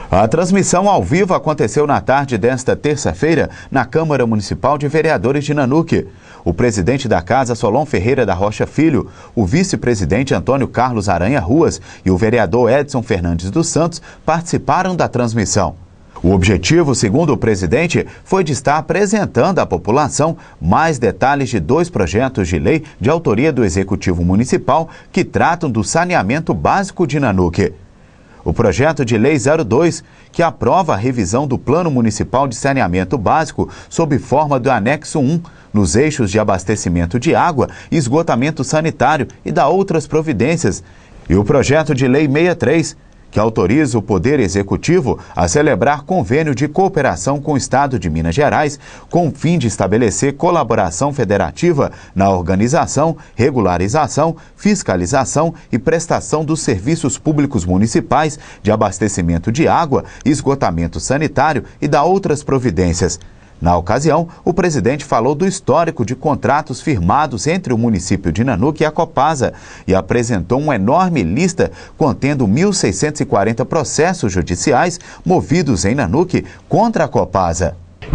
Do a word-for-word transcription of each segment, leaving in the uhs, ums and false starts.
A transmissão ao vivo aconteceu na tarde desta terça-feira na Câmara Municipal de Vereadores de Nanuque. O presidente da Casa, Solon Ferreira da Rocha Filho, o vice-presidente Antônio Carlos Aranha Ruas e o vereador Edson Fernandes dos Santos participaram da transmissão. O objetivo, segundo o presidente, foi de estar apresentando à população mais detalhes de dois projetos de lei de autoria do Executivo Municipal que tratam do saneamento básico de Nanuque. O projeto de lei zero dois, que aprova a revisão do Plano Municipal de Saneamento Básico sob forma do anexo um, nos eixos de abastecimento de água e esgotamento sanitário e da outras providências. E o projeto de lei sessenta e três, que autoriza o Poder Executivo a celebrar convênio de cooperação com o Estado de Minas Gerais, com o fim de estabelecer colaboração federativa na organização, regularização, fiscalização e prestação dos serviços públicos municipais de abastecimento de água, esgotamento sanitário e da outras providências. Na ocasião, o presidente falou do histórico de contratos firmados entre o município de Nanuque e a Copasa e apresentou uma enorme lista contendo mil seiscentos e quarenta processos judiciais movidos em Nanuque contra a Copasa.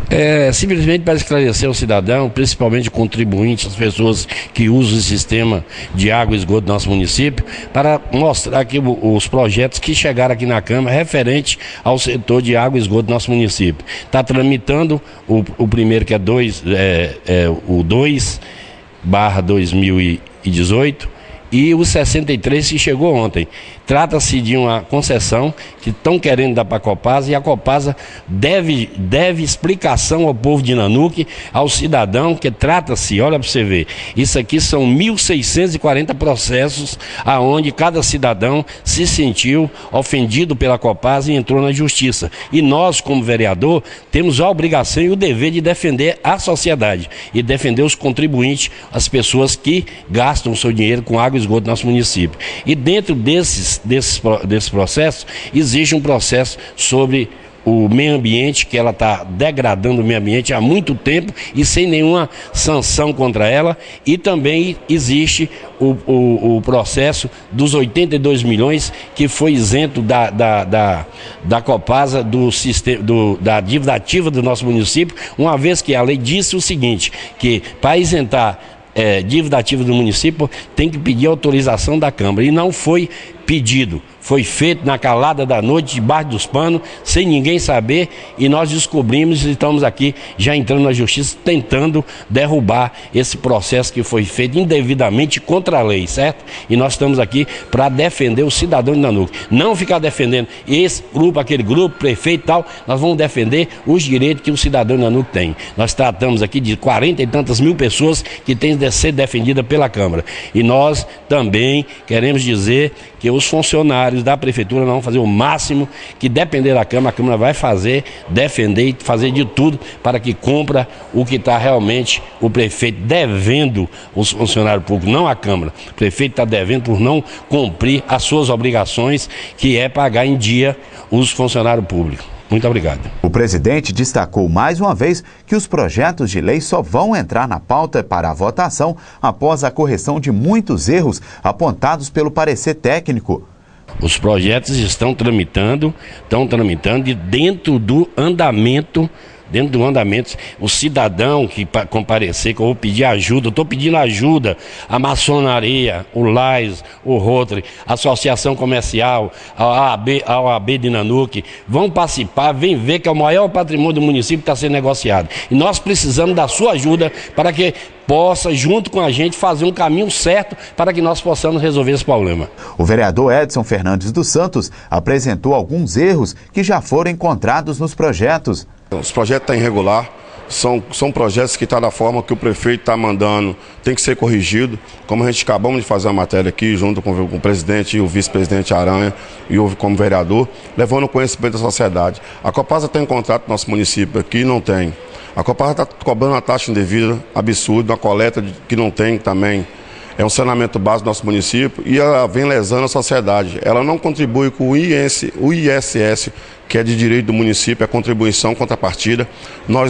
É simplesmente para esclarecer o cidadão, principalmente o contribuinte, as pessoas que usam o sistema de água e esgoto do nosso município, para mostrar aqui os projetos que chegaram aqui na Câmara referente ao setor de água e esgoto do nosso município. Está tramitando o, o primeiro, que é, dois, é, é o dois barra dois mil e dezoito, e o sessenta e três que chegou ontem. Trata-se de uma concessão que estão querendo dar para a Copasa, e a Copasa deve, deve explicação ao povo de Nanuque, ao cidadão, que trata-se, olha para você ver, isso aqui são mil seiscentos e quarenta processos aonde cada cidadão se sentiu ofendido pela Copasa e entrou na justiça. E nós, como vereador, temos a obrigação e o dever de defender a sociedade e defender os contribuintes, as pessoas que gastam o seu dinheiro com água e esgoto do nosso município. E dentro desses Desses, desses processos, existe um processo sobre o meio ambiente, que ela está degradando o meio ambiente há muito tempo e sem nenhuma sanção contra ela, e também existe o, o, o processo dos oitenta e dois milhões que foi isento da, da, da, da Copasa, do sistema, do, da dívida ativa do nosso município, uma vez que a lei disse o seguinte, que para isentar É, dívida ativa do município tem que pedir autorização da Câmara, e não foi pedido, foi feito na calada da noite, debaixo dos panos, sem ninguém saber, e nós descobrimos e estamos aqui já entrando na justiça tentando derrubar esse processo que foi feito indevidamente contra a lei, certo? E nós estamos aqui para defender o cidadão de Nanuque, não ficar defendendo esse grupo, aquele grupo, prefeito e tal. Nós vamos defender os direitos que o cidadão de Nanuque tem. Nós tratamos aqui de quarenta e tantas mil pessoas que têm de ser defendidas pela Câmara, e nós também queremos dizer que os funcionários da Prefeitura vão fazer o máximo, que depender da Câmara, a Câmara vai fazer, defender e fazer de tudo para que cumpra o que está realmente o prefeito devendo os funcionários públicos, não a Câmara. O prefeito está devendo por não cumprir as suas obrigações, que é pagar em dia os funcionários públicos. Muito obrigado. O presidente destacou mais uma vez que os projetos de lei só vão entrar na pauta para a votação após a correção de muitos erros apontados pelo parecer técnico. Os projetos estão tramitando, estão tramitando e dentro do andamento, dentro do andamento, o cidadão que comparecer, que eu vou pedir ajuda, eu estou pedindo ajuda, a maçonaria, o Lais, o Rotary, a Associação Comercial, a O A B, a O A B de Nanuque, vão participar, vem ver que é o maior patrimônio do município que está sendo negociado. E nós precisamos da sua ajuda para que possa, junto com a gente, fazer um caminho certo para que nós possamos resolver esse problema. O vereador Edson Fernandes dos Santos apresentou alguns erros que já foram encontrados nos projetos. Os projetos estão irregulares, são, são projetos que estão da forma que o prefeito está mandando, tem que ser corrigido. Como a gente acabamos de fazer a matéria aqui, junto com o presidente e o vice-presidente Aranha, e eu como vereador, levando o conhecimento da sociedade. A Copasa tem um contrato no nosso município aqui, não tem. A Copasa está cobrando uma taxa indevida, absurda, uma coleta que não tem também. É um saneamento básico do nosso município e ela vem lesando a sociedade. Ela não contribui com o I S S, que é de direito do município, é contribuição contrapartida. Nós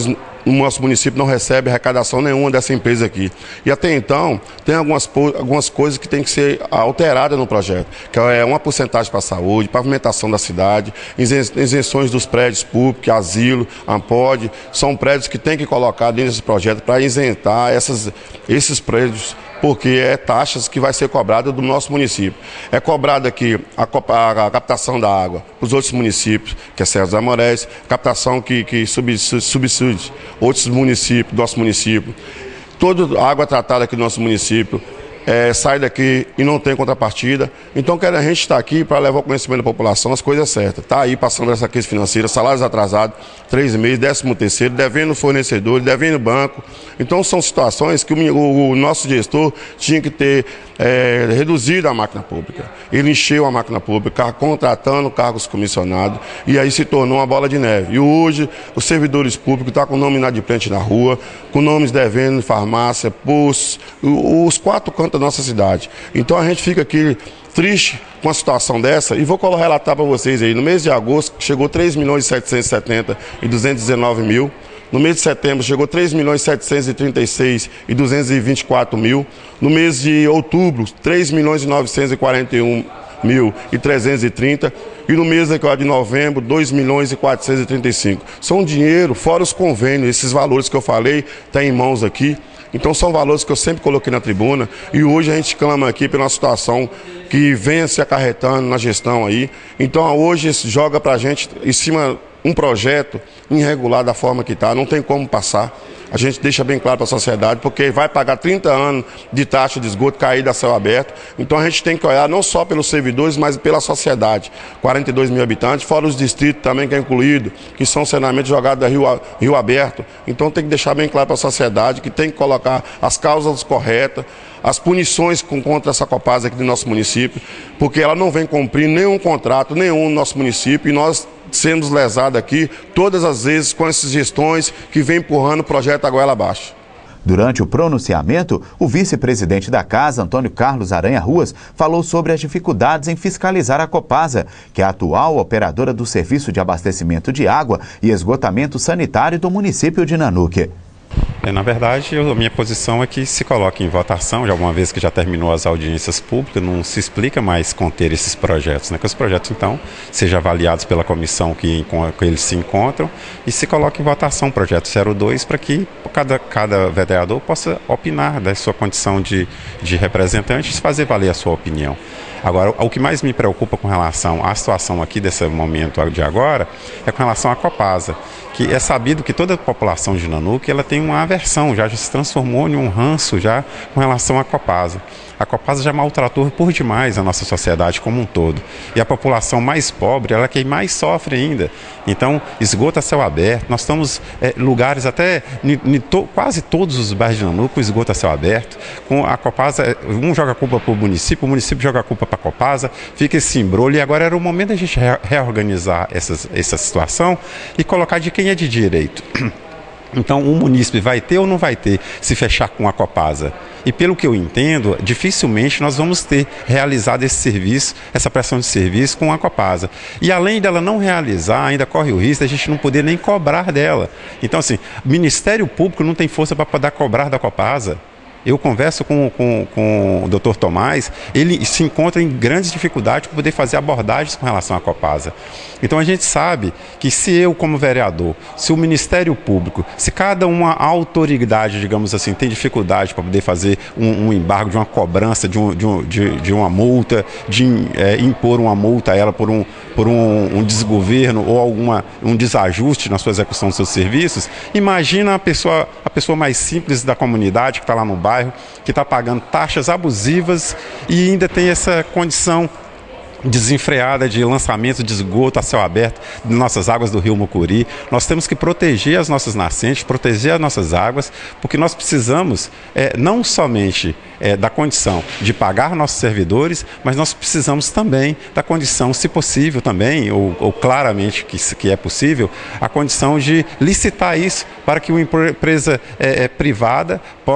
o nosso município não recebe arrecadação nenhuma dessa empresa aqui. E até então, tem algumas, algumas coisas que tem que ser alteradas no projeto, que é uma porcentagem para a saúde, pavimentação da cidade, isenções dos prédios públicos, asilo, ampode, são prédios que tem que colocar dentro desse projeto para isentar essas, esses prédios, porque é taxas que vai ser cobrada do nosso município. É cobrada aqui a, a, a captação da água para os outros municípios, que é Serra dos Amoréis, captação que, que subsídio outros municípios, do nosso município. Toda a água tratada aqui do nosso município é, sai daqui e não tem contrapartida. Então, a gente está aqui para levar o conhecimento da população as coisas certas. Está aí passando essa crise financeira, salários atrasados, três meses, décimo terceiro, devendo fornecedor, devendo banco. Então, são situações que o, o, o nosso gestor tinha que ter é, reduzido a máquina pública. Ele encheu a máquina pública, contratando cargos comissionados, e aí se tornou uma bola de neve. E hoje, os servidores públicos estão com o nome inadimplente na rua, com nomes devendo em farmácia, postos, os quatro cantos da nossa cidade. Então, a gente fica aqui triste com a situação dessa, e vou relatar para vocês aí, no mês de agosto chegou três milhões setecentos e setenta e duzentos e dezenove mil, no mês de setembro chegou três milhões setecentos e trinta e seis e duzentos e vinte e quatro mil, no mês de outubro três milhões novecentos e quarenta e um mil e trezentos e trinta, e no mês de novembro dois milhões e quatrocentos e trinta e cinco. São dinheiro, fora os convênios, esses valores que eu falei, tá em mãos aqui. Então são valores que eu sempre coloquei na tribuna, e hoje a gente clama aqui pela situação que venha se acarretando na gestão aí. Então hoje joga pra gente em cima um projeto irregular da forma que está, não tem como passar. A gente deixa bem claro para a sociedade, porque vai pagar trinta anos de taxa de esgoto caída a céu aberto. Então a gente tem que olhar não só pelos servidores, mas pela sociedade. quarenta e dois mil habitantes, fora os distritos também que é incluído, que são saneamentos jogados a rio, rio aberto. Então tem que deixar bem claro para a sociedade que tem que colocar as causas corretas, as punições contra essa Copasa aqui do nosso município, porque ela não vem cumprir nenhum contrato, nenhum no nosso município, e nós sermos lesados aqui todas as vezes com essas gestões que vêm empurrando o projeto a goela abaixo. Durante o pronunciamento, o vice-presidente da Casa, Antônio Carlos Aranha Ruas, falou sobre as dificuldades em fiscalizar a Copasa, que é a atual operadora do serviço de abastecimento de água e esgotamento sanitário do município de Nanuque. Na verdade, a minha posição é que se coloque em votação, já uma vez que já terminou as audiências públicas, não se explica mais conter esses projetos, né? Que os projetos, então, sejam avaliados pela comissão que, que eles se encontram, e se coloque em votação o projeto zero dois para que cada, cada vereador possa opinar da sua condição de, de representante e fazer valer a sua opinião. Agora, o que mais me preocupa com relação à situação aqui desse momento de agora é com relação à Copasa, que é sabido que toda a população de Nanuque ela tem uma aversão, já, já se transformou em um ranço já com relação à Copasa. A Copasa já maltratou por demais a nossa sociedade como um todo. E a população mais pobre, ela é quem mais sofre ainda. Então, esgoto a céu aberto. Nós estamos é, lugares até, em, em to, quase todos os bairros de Nanuque, com esgoto a céu aberto. Com a Copasa, um joga a culpa para o município, o município joga a culpa para a Copasa, fica esse embrulho. E agora era o momento da gente re, reorganizar essas, essa situação e colocar de quem é de direito. Então, o munícipe vai ter ou não vai ter se fechar com a Copasa? E pelo que eu entendo, dificilmente nós vamos ter realizado esse serviço, essa prestação de serviço com a Copasa. E além dela não realizar, ainda corre o risco de a gente não poder nem cobrar dela. Então, assim, o Ministério Público não tem força para poder cobrar da Copasa. Eu converso com, com, com o doutor Tomás, ele se encontra em grandes dificuldades para poder fazer abordagens com relação à Copasa. Então a gente sabe que se eu, como vereador, se o Ministério Público, se cada uma autoridade, digamos assim, tem dificuldade para poder fazer um, um embargo de uma cobrança, de, um, de, um, de, de uma multa, de é, impor uma multa a ela por um, por um, um desgoverno ou alguma, um desajuste na sua execução dos seus serviços, imagina a pessoa, a pessoa mais simples da comunidade que está lá no bairro, que está pagando taxas abusivas e ainda tem essa condição desenfreada de lançamento de esgoto a céu aberto de nossas águas do rio Mucuri. Nós temos que proteger as nossas nascentes, proteger as nossas águas, porque nós precisamos é, não somente é, da condição de pagar nossos servidores, mas nós precisamos também da condição, se possível também, ou, ou claramente que, que é possível, a condição de licitar isso para que uma empresa é, é, privada possa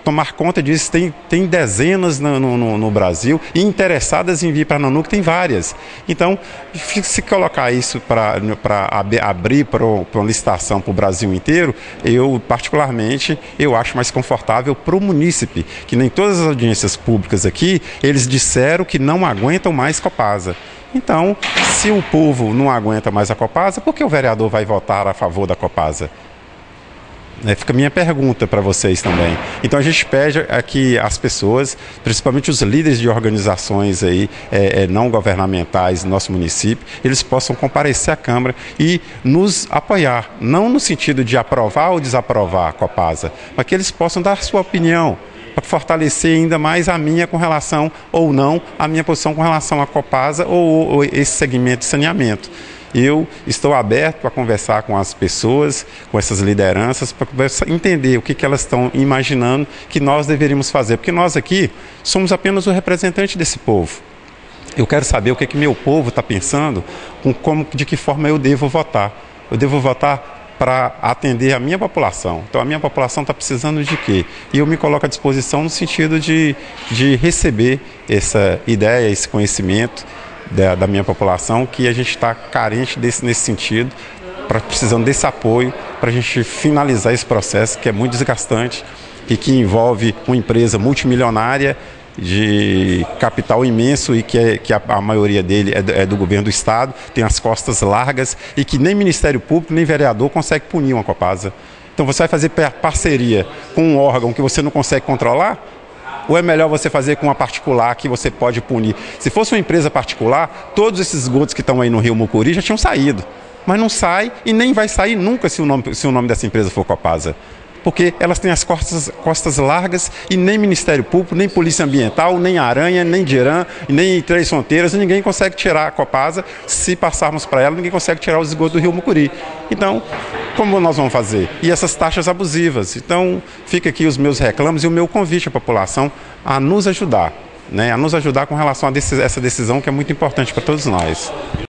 tomar conta disso. Tem, tem dezenas no, no, no Brasil e interessadas em vir para Nanuque tem várias. Então, se colocar isso para abrir para uma licitação para o Brasil inteiro, eu, particularmente, eu acho mais confortável para o munícipe, que nem todas as audiências públicas aqui, eles disseram que não aguentam mais Copasa. Então, se o povo não aguenta mais a Copasa, por que o vereador vai votar a favor da Copasa? É, fica a minha pergunta para vocês também. Então a gente pede a que as pessoas, principalmente os líderes de organizações aí, é, é, não governamentais do nosso município, eles possam comparecer à Câmara e nos apoiar, não no sentido de aprovar ou desaprovar a Copasa, mas que eles possam dar sua opinião, para fortalecer ainda mais a minha com relação ou não, a minha posição com relação à Copasa ou, ou esse segmento de saneamento. Eu estou aberto para conversar com as pessoas, com essas lideranças, para entender o que, que elas estão imaginando que nós deveríamos fazer. Porque nós aqui somos apenas o representante desse povo. Eu quero saber o que, que meu povo está pensando, com como, de que forma eu devo votar. Eu devo votar para atender a minha população. Então a minha população está precisando de quê? E eu me coloco à disposição no sentido de, de receber essa ideia, esse conhecimento, Da, da minha população, que a gente está carente desse, nesse sentido, pra, precisando desse apoio para a gente finalizar esse processo que é muito desgastante e que envolve uma empresa multimilionária de capital imenso e que, é, que a, a maioria dele é do, é do governo do estado, tem as costas largas e que nem Ministério Público nem vereador consegue punir uma Copasa. Então você vai fazer parceria com um órgão que você não consegue controlar? Ou é melhor você fazer com uma particular que você pode punir? Se fosse uma empresa particular, todos esses esgotos que estão aí no Rio Mucuri já tinham saído. Mas não sai e nem vai sair nunca se o nome, se o nome dessa empresa for Copasa. Porque elas têm as costas, costas largas e nem Ministério Público, nem Polícia Ambiental, nem Aranha, nem Diran, nem Três Fronteiras, ninguém consegue tirar a Copasa. Se passarmos para ela, ninguém consegue tirar os esgotos do Rio Mucuri. Então, como nós vamos fazer? E essas taxas abusivas. Então, fica aqui os meus reclamos e o meu convite à população a nos ajudar, né? A nos ajudar com relação a essa decisão que é muito importante para todos nós.